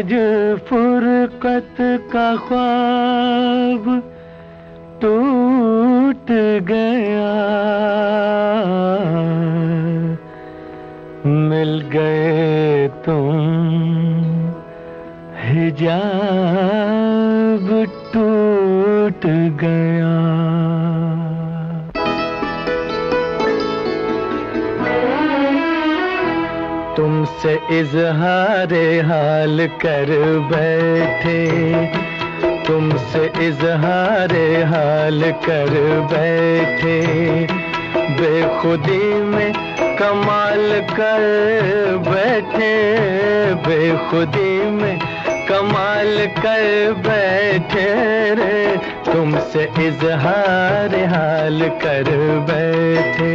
आज फुरकत का ख्वाब टूट गया, मिल गए तुम, हिजाब टूट गया। तुमसे इजहारे हाल कर बैठे, तुमसे इजहारे हाल कर बैठे, बेखुदी में कमाल कर बैठे, बेखुदी में कमाल कर बैठे रे, तुमसे इजहार हाल कर बैठे।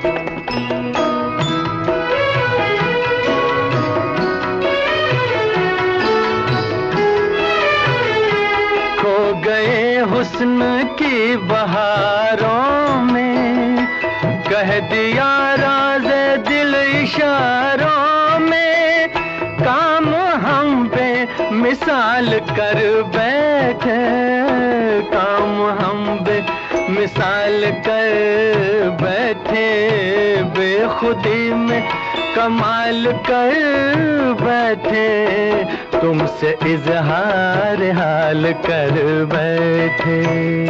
खो गए हुस्न की बहारों में, कह दिया राज़ दिल इशारों में, काम हम पे मिसाल कर बैठे, काम हम पे मिसाल कर बैठे, बेखुदी में कमाल कर बैठे, तुमसे इजहार हाल कर बैठे।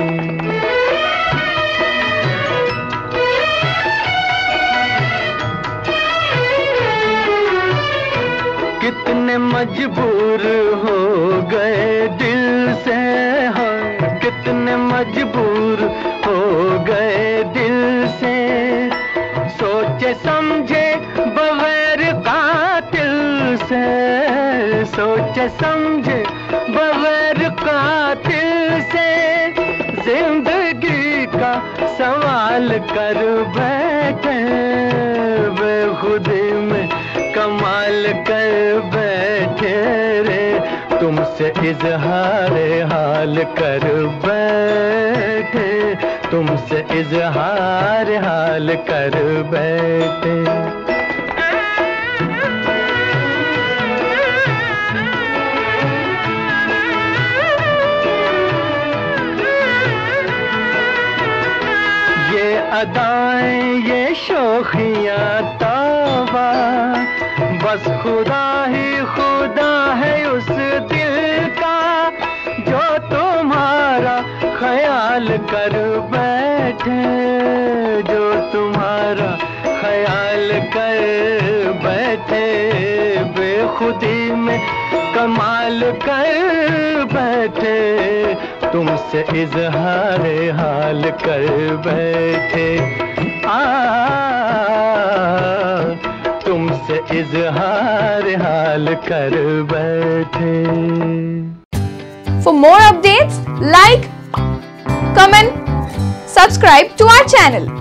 कितने मजबूर हो गए दिल से, कितने मजबूर हो गए दिल से, सोचे समझे बगैर कातिल से, सोचे समझे बगैर कातिल से, जिंदगी का सवाल कर बैठे, बेखुदी में कमाल कर बैठे रे, तुमसे इजहार हाल कर बैठे, तुमसे इजहार हाल कर बैठे। ये अदाएं ये शोखियां तौबा, बस खुदा ही खुदा है उस दिल का, जो तुम्हारा ख्याल कर बैठे, जो तुम्हारा ख्याल कर बैठे, बेखुदी में कमाल कर बैठे, तुमसे इजहार हाल कर बैठे। तुमसे इजहार हाल कर बैठे। For more updates, like, comment, subscribe to our channel.